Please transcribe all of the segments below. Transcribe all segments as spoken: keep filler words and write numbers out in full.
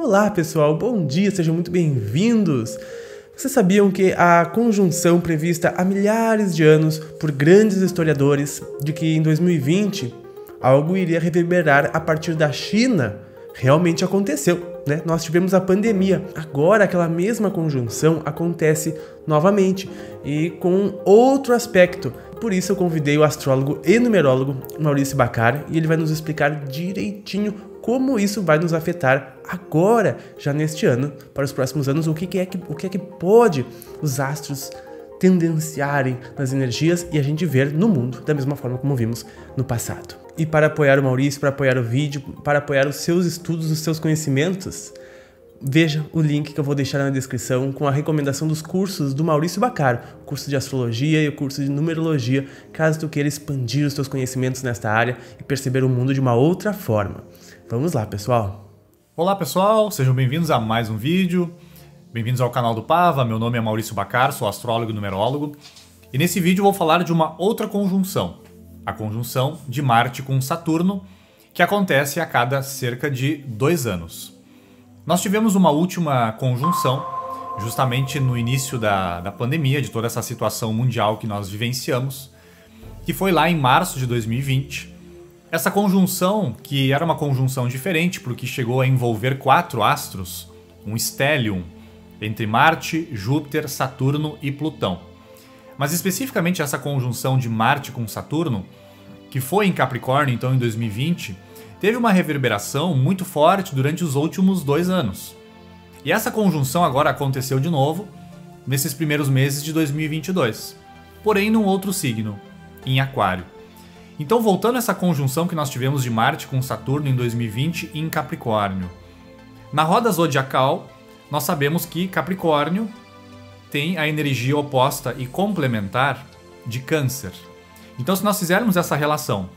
Olá pessoal, bom dia, sejam muito bem-vindos! Vocês sabiam que a conjunção prevista há milhares de anos por grandes historiadores de que em dois mil e vinte algo iria reverberar a partir da China realmente aconteceu, né? Nós tivemos a pandemia, agora aquela mesma conjunção acontece novamente e com outro aspecto. Por isso eu convidei o astrólogo e numerólogo Maurício Baccar e ele vai nos explicar direitinho como isso vai nos afetar agora, já neste ano, para os próximos anos, o que é que, o que, é que pode os astros tendenciarem nas energias e a gente ver no mundo, da mesma forma como vimos no passado. E para apoiar o Maurício, para apoiar o vídeo, para apoiar os seus estudos, os seus conhecimentos, veja o link que eu vou deixar na descrição com a recomendação dos cursos do Maurício Baccar, o curso de astrologia e o curso de numerologia, caso tu queira expandir os teus conhecimentos nesta área e perceber o mundo de uma outra forma. Vamos lá, pessoal! Olá, pessoal! Sejam bem-vindos a mais um vídeo. Bem-vindos ao canal do Pava. Meu nome é Maurício Baccar, sou astrólogo e numerólogo. E nesse vídeo eu vou falar de uma outra conjunção, a conjunção de Marte com Saturno, que acontece a cada cerca de dois anos. Nós tivemos uma última conjunção, justamente no início da, da pandemia, de toda essa situação mundial que nós vivenciamos, que foi lá em março de dois mil e vinte. Essa conjunção, que era uma conjunção diferente, porque chegou a envolver quatro astros, um stellium, entre Marte, Júpiter, Saturno e Plutão. Mas especificamente essa conjunção de Marte com Saturno, que foi em Capricórnio, então em dois mil e vinte, teve uma reverberação muito forte durante os últimos dois anos. E essa conjunção agora aconteceu de novo, nesses primeiros meses de dois mil e vinte e dois, porém num outro signo, em Aquário. Então, voltando a essa conjunção que nós tivemos de Marte com Saturno em dois mil e vinte em Capricórnio. Na roda zodiacal, nós sabemos que Capricórnio tem a energia oposta e complementar de Câncer. Então, se nós fizermos essa relação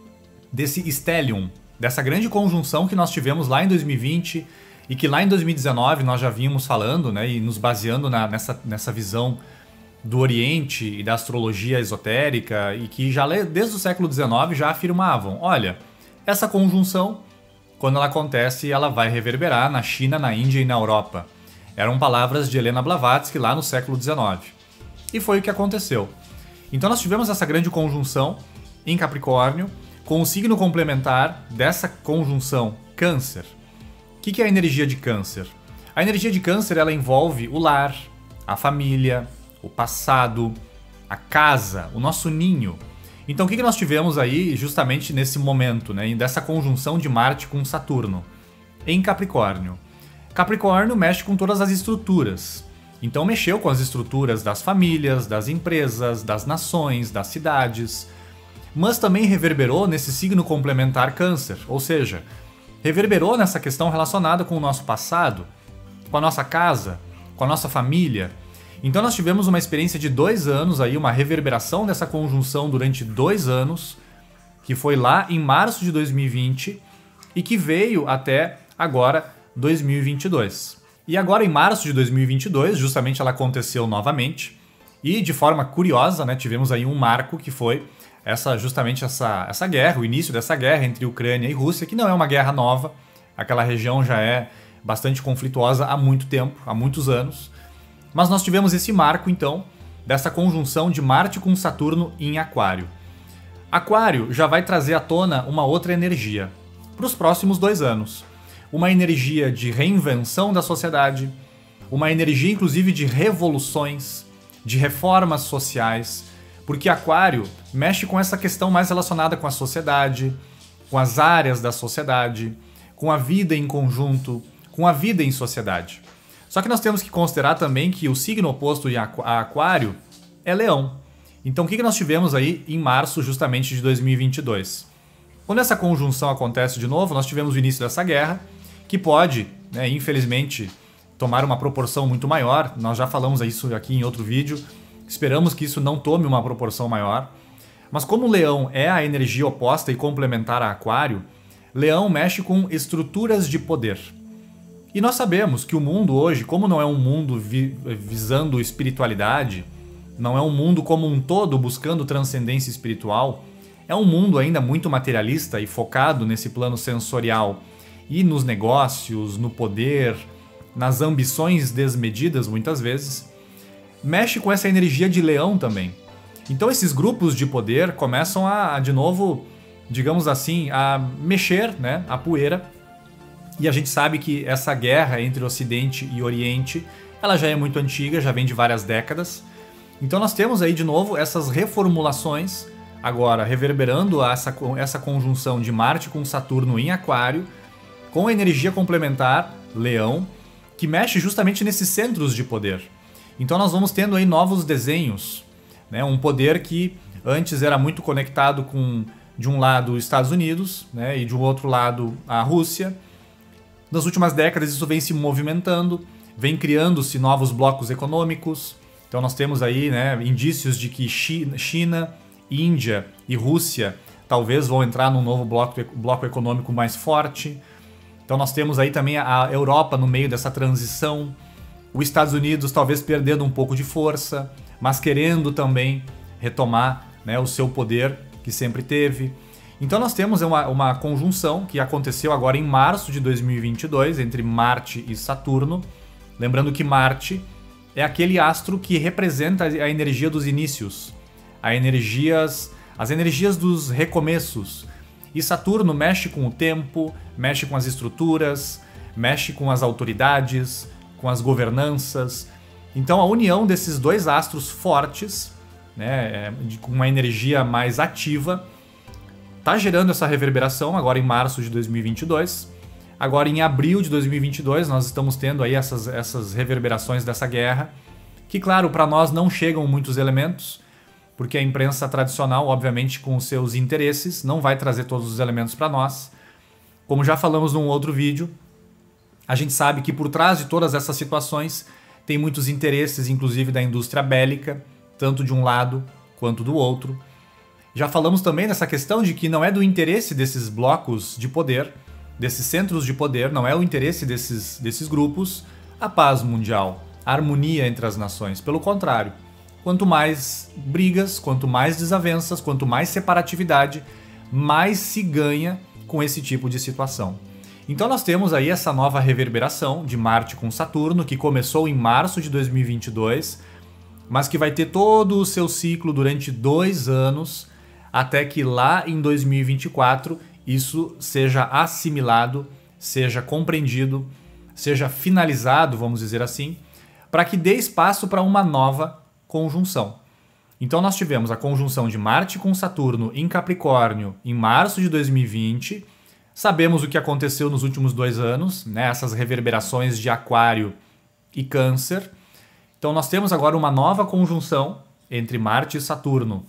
desse stellium, dessa grande conjunção que nós tivemos lá em dois mil e vinte e que lá em dois mil e dezenove nós já vínhamos falando, né, e nos baseando na, nessa, nessa visão do Oriente e da astrologia esotérica, e que já desde o século dezenove já afirmavam, olha, essa conjunção, quando ela acontece, ela vai reverberar na China, na Índia e na Europa. Eram palavras de Helena Blavatsky lá no século dezenove. E foi o que aconteceu. Então nós tivemos essa grande conjunção em Capricórnio, com o signo complementar dessa conjunção Câncer. O que é a energia de Câncer? A energia de Câncer ela envolve o lar, a família, o passado, a casa, o nosso ninho. Então o que nós tivemos aí justamente nesse momento, né, dessa conjunção de Marte com Saturno? Em Capricórnio. Capricórnio mexe com todas as estruturas. Então mexeu com as estruturas das famílias, das empresas, das nações, das cidades. Mas também reverberou nesse signo complementar Câncer, ou seja, reverberou nessa questão relacionada com o nosso passado, com a nossa casa, com a nossa família. Então nós tivemos uma experiência de dois anos, aí, uma reverberação dessa conjunção durante dois anos, que foi lá em março de dois mil e vinte e que veio até agora dois mil e vinte e dois. E agora em março de dois mil e vinte e dois, justamente ela aconteceu novamente e de forma curiosa, né, tivemos aí um marco que foi essa, justamente essa, essa guerra, o início dessa guerra entre Ucrânia e Rússia, que não é uma guerra nova, aquela região já é bastante conflituosa há muito tempo, há muitos anos. Mas nós tivemos esse marco, então, dessa conjunção de Marte com Saturno em Aquário. Aquário já vai trazer à tona uma outra energia para os próximos dois anos. Uma energia de reinvenção da sociedade, uma energia, inclusive, de revoluções, de reformas sociais, porque Aquário mexe com essa questão mais relacionada com a sociedade, com as áreas da sociedade, com a vida em conjunto, com a vida em sociedade. Só que nós temos que considerar também que o signo oposto a Aquário é Leão. Então o que nós tivemos aí em março justamente de dois mil e vinte e dois? Quando essa conjunção acontece de novo, nós tivemos o início dessa guerra, que pode, né, infelizmente, tomar uma proporção muito maior. Nós já falamos isso aqui em outro vídeo. Esperamos que isso não tome uma proporção maior. Mas como o Leão é a energia oposta e complementar a Aquário, Leão mexe com estruturas de poder. E nós sabemos que o mundo hoje, como não é um mundo vi- visando espiritualidade, não é um mundo como um todo buscando transcendência espiritual, é um mundo ainda muito materialista e focado nesse plano sensorial e nos negócios, no poder, nas ambições desmedidas muitas vezes, mexe com essa energia de leão também. Então esses grupos de poder começam a, de novo, digamos assim, a mexer, né, a poeira. E a gente sabe que essa guerra entre Ocidente e Oriente, ela já é muito antiga, já vem de várias décadas. Então nós temos aí de novo essas reformulações, agora reverberando essa, essa conjunção de Marte com Saturno em Aquário, com a energia complementar, Leão, que mexe justamente nesses centros de poder. Então nós vamos tendo aí novos desenhos, né? Um poder que antes era muito conectado com, de um lado, os Estados Unidos, né? E de um outro lado, a Rússia. Nas últimas décadas isso vem se movimentando, vem criando-se novos blocos econômicos. Então nós temos aí, né, indícios de que China, China, Índia e Rússia talvez vão entrar num novo bloco, bloco econômico mais forte. Então nós temos aí também a Europa no meio dessa transição, os Estados Unidos talvez perdendo um pouco de força, mas querendo também retomar, né, o seu poder que sempre teve. Então nós temos uma, uma conjunção que aconteceu agora em março de dois mil e vinte e dois entre Marte e Saturno. Lembrando que Marte é aquele astro que representa a energia dos inícios, a energias, as energias dos recomeços. E Saturno mexe com o tempo, mexe com as estruturas, mexe com as autoridades, com as governanças. Então a união desses dois astros fortes, né, com uma energia mais ativa, está gerando essa reverberação agora em março de dois mil e vinte e dois. Agora em abril de dois mil e vinte e dois nós estamos tendo aí essas, essas reverberações dessa guerra, que claro, para nós não chegam muitos elementos, porque a imprensa tradicional, obviamente com os seus interesses, não vai trazer todos os elementos para nós. Como já falamos num outro vídeo, a gente sabe que por trás de todas essas situações tem muitos interesses, inclusive da indústria bélica, tanto de um lado quanto do outro. Já falamos também nessa questão de que não é do interesse desses blocos de poder, desses centros de poder, não é o interesse desses, desses grupos, a paz mundial, a harmonia entre as nações. Pelo contrário, quanto mais brigas, quanto mais desavenças, quanto mais separatividade, mais se ganha com esse tipo de situação. Então nós temos aí essa nova reverberação de Marte com Saturno, que começou em março de dois mil e vinte e dois, mas que vai ter todo o seu ciclo durante dois anos, até que lá em dois mil e vinte e quatro isso seja assimilado, seja compreendido, seja finalizado, vamos dizer assim, para que dê espaço para uma nova conjunção. Então nós tivemos a conjunção de Marte com Saturno em Capricórnio em março de dois mil e vinte. Sabemos o que aconteceu nos últimos dois anos, né? Essas reverberações de Aquário e Câncer. Então nós temos agora uma nova conjunção entre Marte e Saturno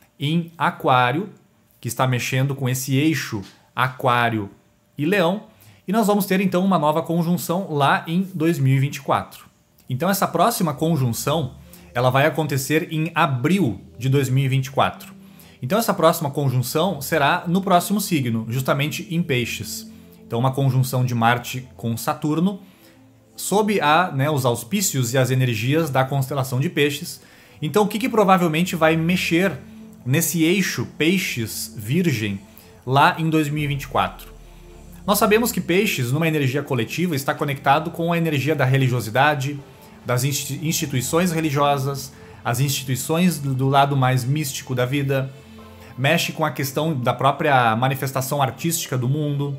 em Aquário, que está mexendo com esse eixo Aquário e Leão. E nós vamos ter então uma nova conjunção lá em dois mil e vinte e quatro. Então essa próxima conjunção ela vai acontecer em abril de dois mil e vinte e quatro. Então essa próxima conjunção será no próximo signo, justamente em Peixes. Então uma conjunção de Marte com Saturno, sob a, né, os auspícios e as energias da constelação de Peixes. Então o que, que provavelmente vai mexer nesse eixo Peixes-Virgem lá em dois mil e vinte e quatro? Nós sabemos que Peixes, numa energia coletiva, está conectado com a energia da religiosidade, das instituições religiosas, as instituições do lado mais místico da vida, mexe com a questão da própria manifestação artística do mundo.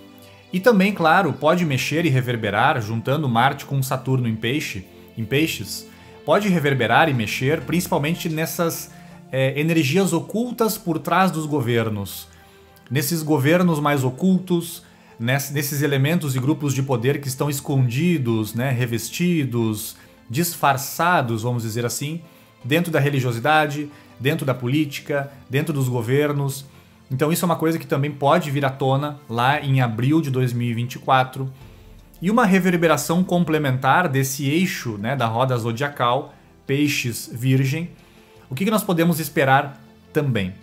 E também, claro, pode mexer e reverberar, juntando Marte com Saturno em, peixe, em Peixes, pode reverberar e mexer principalmente nessas é, energias ocultas por trás dos governos, nesses governos mais ocultos, nesses elementos e grupos de poder que estão escondidos, né, revestidos, disfarçados, vamos dizer assim, dentro da religiosidade, dentro da política, dentro dos governos. Então isso é uma coisa que também pode vir à tona lá em abril de dois mil e vinte e quatro. E uma reverberação complementar desse eixo, né, da roda zodiacal, Peixes-Virgem. O que, que nós podemos esperar também?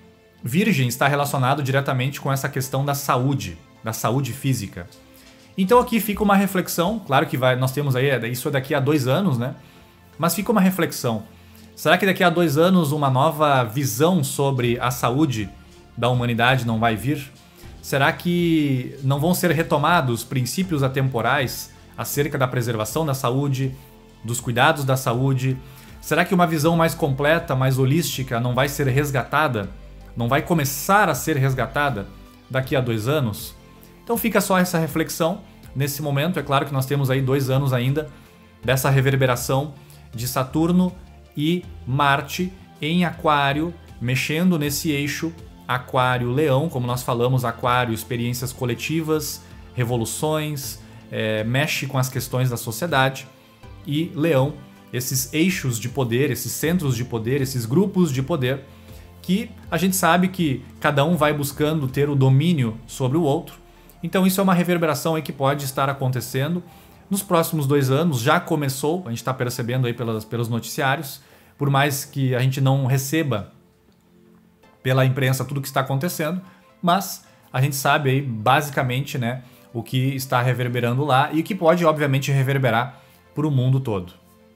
Virgem está relacionado diretamente com essa questão da saúde, da saúde física. Então aqui fica uma reflexão, claro que vai, nós temos aí, isso é daqui a dois anos, né? Mas fica uma reflexão. Será que daqui a dois anos uma nova visão sobre a saúde da humanidade não vai vir? Será que não vão ser retomados princípios atemporais acerca da preservação da saúde, dos cuidados da saúde? Será que uma visão mais completa, mais holística não vai ser resgatada? Não vai começar a ser resgatada daqui a dois anos? Então fica só essa reflexão nesse momento. É claro que nós temos aí dois anos ainda dessa reverberação de Saturno e Marte em Aquário, mexendo nesse eixo Aquário-Leão, como nós falamos, Aquário, experiências coletivas, revoluções, é, mexe com as questões da sociedade, e Leão, esses eixos de poder, esses centros de poder, esses grupos de poder, que a gente sabe que cada um vai buscando ter o domínio sobre o outro. Então isso é uma reverberação aí que pode estar acontecendo nos próximos dois anos. Já começou, a gente está percebendo aí pelas, pelos noticiários, por mais que a gente não receba pela imprensa tudo o que está acontecendo, mas a gente sabe aí basicamente, né, o que está reverberando lá e que pode obviamente reverberar para o mundo todo.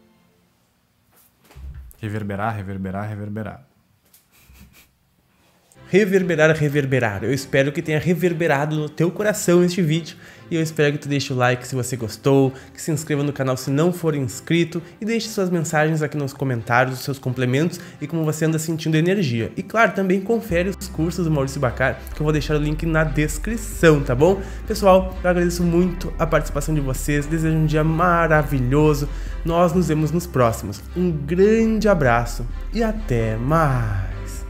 Reverberar, reverberar, reverberar. Reverberar, reverberar. Eu espero que tenha reverberado no teu coração este vídeo. E eu espero que tu deixe o like se você gostou, que se inscreva no canal se não for inscrito e deixe suas mensagens aqui nos comentários, os seus complementos e como você anda sentindo energia. E claro, também confere os cursos do Maurício Bacar, que eu vou deixar o link na descrição, tá bom? Pessoal, eu agradeço muito a participação de vocês, desejo um dia maravilhoso. Nós nos vemos nos próximos. Um grande abraço e até mais!